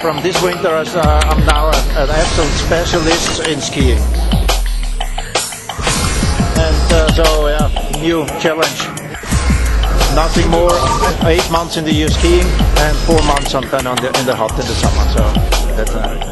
from this winter, I'm now an absolute specialist in skiing. And so, yeah, new challenge. Nothing more. 8 months in the year skiing and 4 months in the hot in the summer. So that.